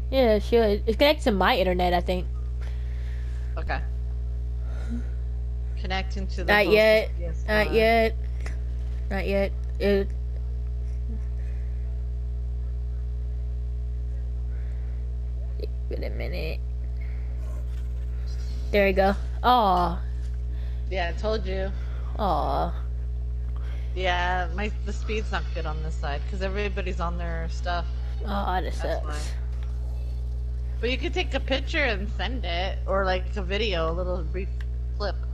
Yeah, it should. It's connected to my internet, I think. Okay. Connecting to the Not host's yet. Not PS5. yet. Not yet. It, wait a minute. There we go. Oh, Yeah, I told you. oh, Yeah, the speed's not good on this side because everybody's on their stuff. oh, that That's why. sucks. But you could take a picture and send it, or like a video, a little brief clip.